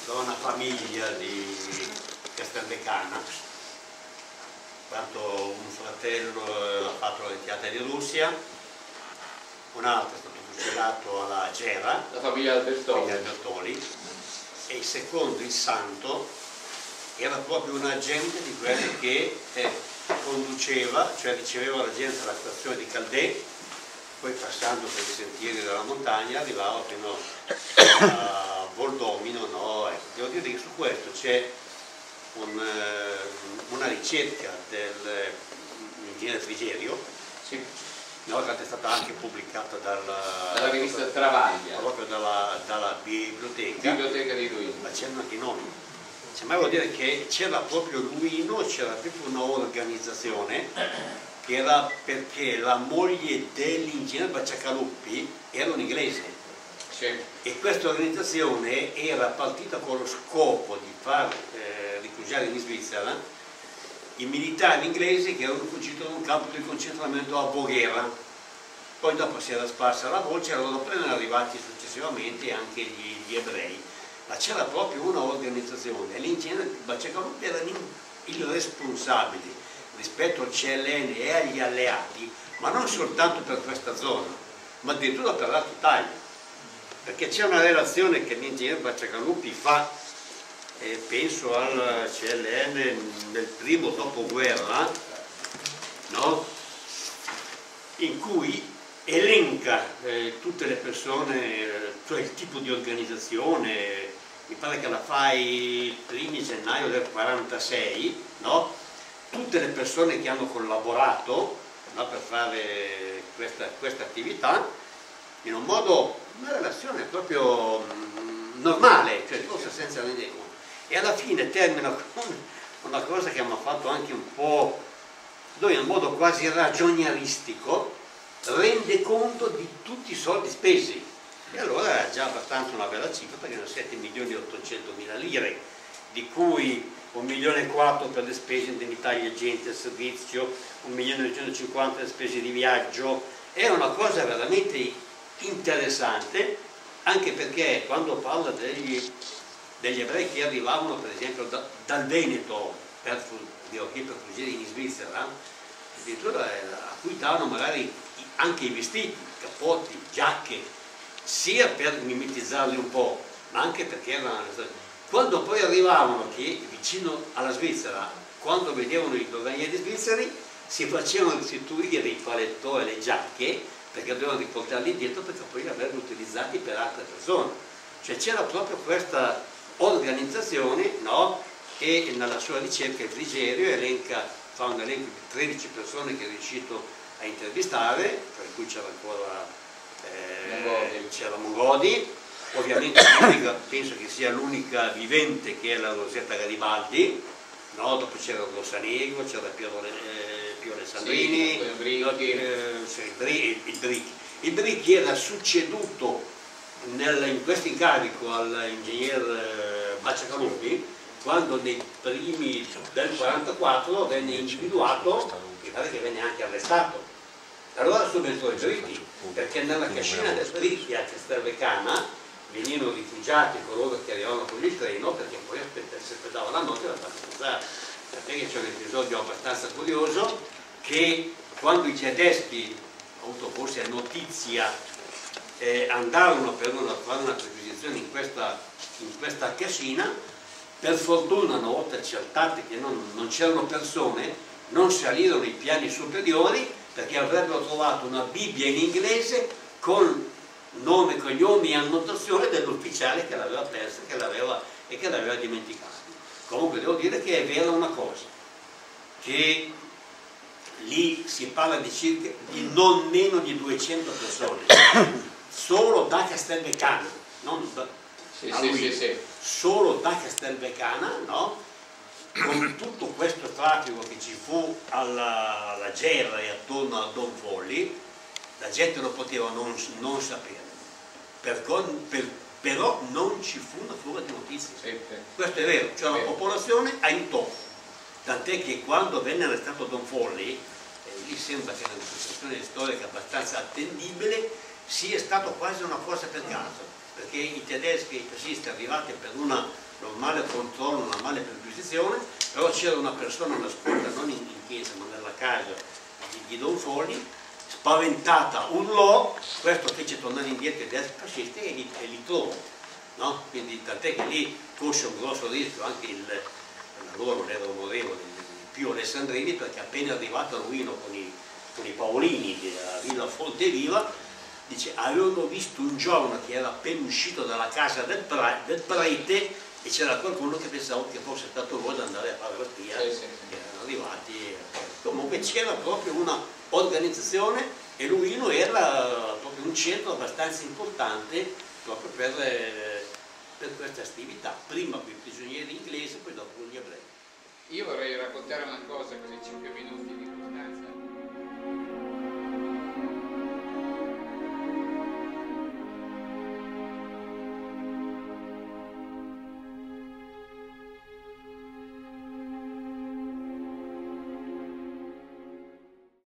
una famiglia di Castelvecana, quanto un fratello ha fatto l'Olimpiade di Russia, un altro è stato fucilato alla Gera, la famiglia Albertoli, e il secondo, il Santo, era proprio un agente di quelli che conduceva, cioè riceveva la gente alla stazione di Caldè, poi passando per i sentieri della montagna arrivava fino a Voldomino, no? Devo dire che su questo c'è una ricerca dell'ingegnere Frigerio, sì, no, che è stata anche pubblicata dalla rivista Travaglia, proprio dalla biblioteca di Luino. Ma c'erano anche i nomi. Cioè, ma vuol dire che c'era proprio Luino, c'era proprio un'organizzazione che era perché la moglie dell'ingegnere Baciacaluppi era un inglese. Sì. E questa organizzazione era partita con lo scopo di far rifugiare in Svizzera i militari inglesi che erano fuggiti da un campo di concentramento a Voghera. Poi dopo si era sparsa la voce, erano appena arrivati successivamente anche gli ebrei. Ma c'era proprio una organizzazione e l'ingegnere Baciacaluppi era il responsabile rispetto al CLN e agli alleati, ma non soltanto per questa zona, ma addirittura per l'Alto Italia. Perché c'è una relazione che l'ingegnere Baciacaluppi fa, penso al CLN nel primo dopoguerra, no? In cui elenca tutte le persone, cioè il tipo di organizzazione, mi pare che la fai il 1° gennaio del 46, no? Tutte le persone che hanno collaborato, no, per fare questa attività, in un modo, una relazione proprio normale, cioè forse senza medesimo. E alla fine termina con una cosa che mi ha fatto anche un po', dove in modo quasi ragionieristico, rende conto di tutti i soldi spesi. E allora è già abbastanza una bella cifra, perché erano 7.800.000 lire, di cui 1,4 milioni per le spese indennità agli agenti al servizio, 1.250.000 per le spese di viaggio. È una cosa veramente interessante, anche perché quando parla degli ebrei che arrivavano per esempio dal Veneto per fuggire in Svizzera, addirittura a cui davano magari anche i vestiti, cappotti, giacche, sia per mimetizzarli un po', ma anche perché erano, quando poi arrivavano che vicino alla Svizzera, quando vedevano i doganieri svizzeri, si facevano restituire i palettò e le giacche, perché dovevano riportarli indietro perché poi li avrebbero utilizzati per altre persone. Cioè c'era proprio questa organizzazione, no? E nella sua ricerca il Frigerio fa un elenco di 13 persone che è riuscito a intervistare, tra cui c'era ancora c'era Mongodi, ovviamente penso che sia l'unica vivente che è la Rosetta Garibaldi, no? Dopo c'era Rossanego, c'era Piero Alessandrini, il Bricchi era succeduto in questo incarico all'ingegner Baciacaluppi quando nei primi del 44 venne individuato, mi pare che venne anche arrestato. Allora subentrò il Bricchi, perché nella cascina del Bricchi a Castelvecana venivano rifugiati coloro che arrivavano con il treno, perché poi si aspettava la notte da passare. Sapete che c'è un episodio abbastanza curioso, che quando i tedeschi, avuto forse notizia, andarono per fare una perquisizione in questa cascina, per fortuna una volta accertate che non c'erano persone, non salirono i piani superiori perché avrebbero trovato una Bibbia in inglese con nome, cognomi e annotazione dell'ufficiale che l'aveva persa e che l'aveva dimenticata. Comunque devo dire che è vera una cosa, che lì si parla di non meno di 200 persone, solo da Castelvecana, non da solo da Castelvecana, no? Con tutto questo traffico che ci fu alla Gera e attorno a Don Folli, la gente lo poteva non sapere, però non ci fu una fuga di notizie. Questo è vero, cioè la popolazione aiutò, tant'è che quando venne arrestato Don Folli, lì sembra che nella situazione storica abbastanza attendibile, sia stato quasi una cosa per caso, perché i tedeschi e i fascisti arrivati per una normale controllo, normale perquisizione, però c'era una persona nascosta non in chiesa ma nella casa di Don Folli, spaventata, urlò, questo fece tornare indietro i destra fascisti e li trovò, no? Quindi tant'è che lì corse un grosso rischio anche allora non era onorevole, il Pio Alessandrini, perché appena arrivato a Luino con i Paolini della Villa Forteviva, dice avevano visto un giorno che era appena uscito dalla casa del prete e c'era qualcuno che pensava che fosse stato lui ad andare a fare la spia, che erano arrivati. Comunque c'era proprio una organizzazione e Luino era proprio un centro abbastanza importante proprio per questa attività, prima per i prigionieri inglesi, poi dopo con gli ebrei. Io vorrei raccontare una cosa così 5 minuti.